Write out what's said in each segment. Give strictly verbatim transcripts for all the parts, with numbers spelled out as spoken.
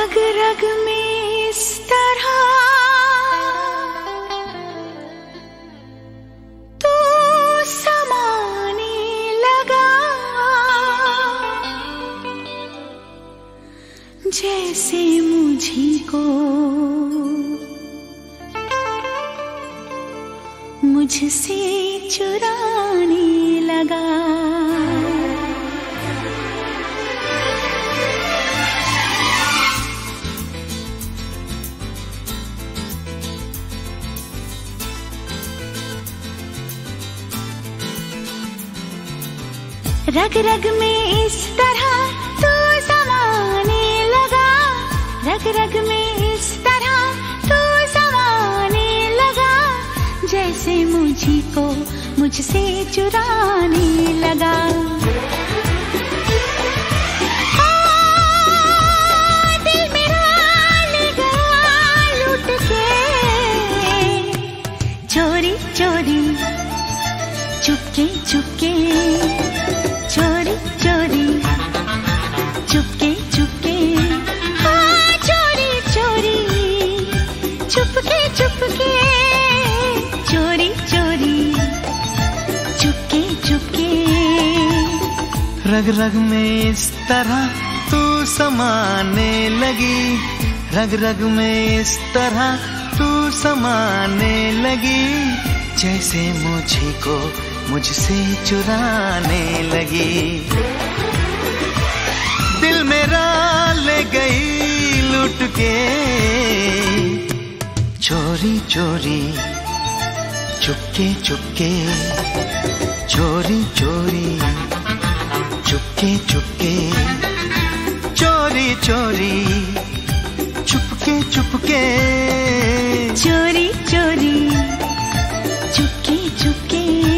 रग रग में इस तरह तू समाने लगा, जैसे मुझी को मुझसे चुराने लगा। रग रग में इस तरह तू समाने लगा, रग रग में इस तरह तू समाने लगा, जैसे मुझी को मुझसे चुराने लगा। हाँ, दिल मेरा ले गया लूट के, चोरी चोरी चुपके चुपके, चोरी चोरी चुपके चुपके, हाँ चोरी चोरी चुपके चुपके, चोरी चोरी चुपके चुपके। रग रग में इस तरह तू समाने लगी, रग रग में इस तरह तू समाने लगी, जैसे मुझे को मुझसे चुराने लगी। दिल मेरा ले गई लुट के, चोरी चोरी चुपके चुपके, चोरी चोरी चुपके चुपके, चोरी चोरी चुपके चुपके, चोरी चोरी चुपके चुपके।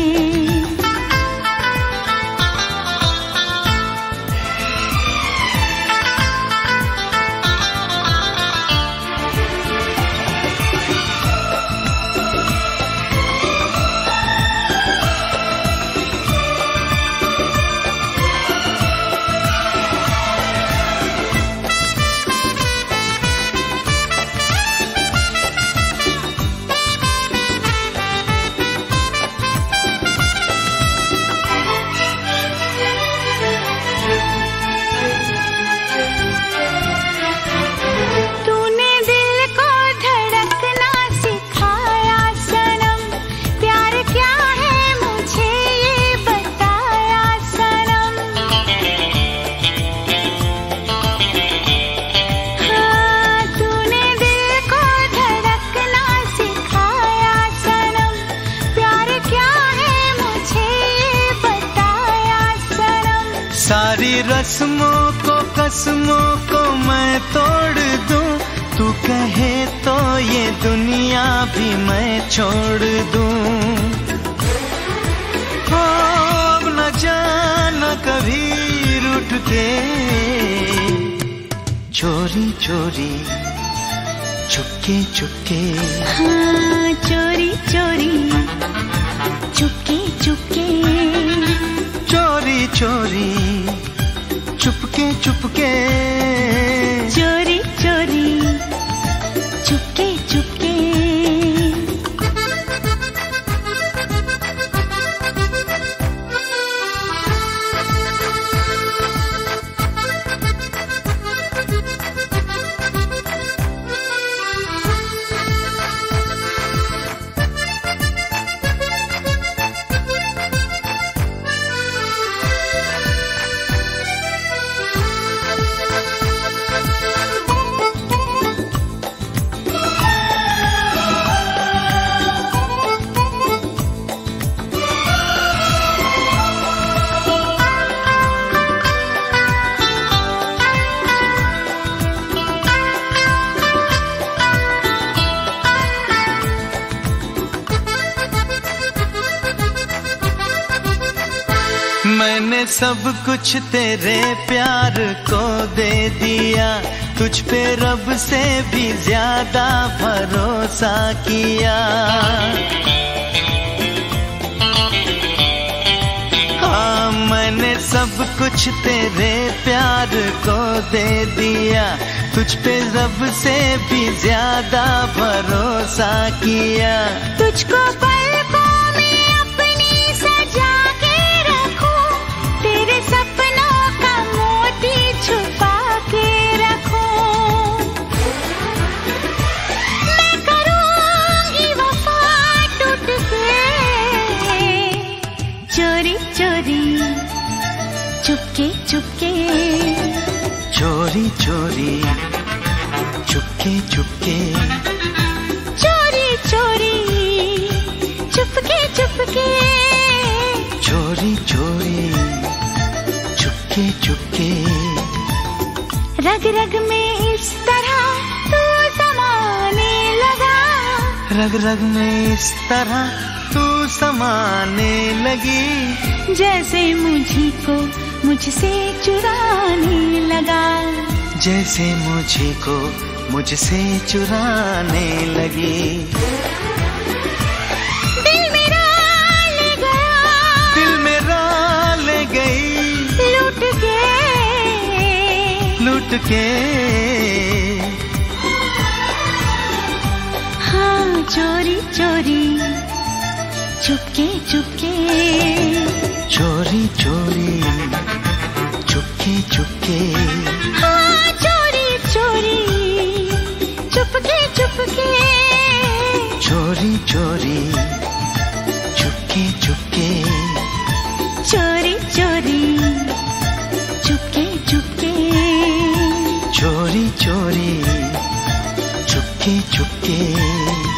रस्मों को कसमों को मैं तोड़ दूं, तू कहे तो ये दुनिया भी मैं छोड़ दूं। हो अब न जाना कभी रूठ के, चोरी चोरी चुपके चुपके, हाँ चोरी चोरी चुपके चुपके, चोरी चोरी चुपके चुपके, चोरी चोरी चुपके चुपके। मैंने सब कुछ तेरे प्यार को दे दिया, तुझ पे रब से भी ज्यादा भरोसा किया। हाँ मैंने सब कुछ तेरे प्यार को दे दिया, तुझ पे रब से भी ज्यादा भरोसा किया। तुझको पलकों में अपनी सजा के रखूं, तेरे सपनों का मोती छुपा के रखूं। मैं करूंगी वफा टूट के, चोरी चोरी चुपके चुपके, चोरी चोरी चुपके चुपके, चोरी चोरी चुपके चुपके, चोरी चोरी चुपके चुपके। रग रग में इस तरह तू समाने लगा, रग रग में इस तरह तू समाने लगी, जैसे मुझी को मुझसे चुराने लगा, जैसे मुझे को मुझसे चुराने लगी। दिल मेरा ले गया, दिल मेरा ले गई, लूट के लूट के। हाँ चोरी चोरी चुपके चुपके, चोरी चोरी चुपके चुपके, हाँ चोरी चोरी चुपके चुपके, चोरी चोरी चुपके चुपके, चोरी चोरी चुपके चुपके, चोरी चोरी चुपके चुपके।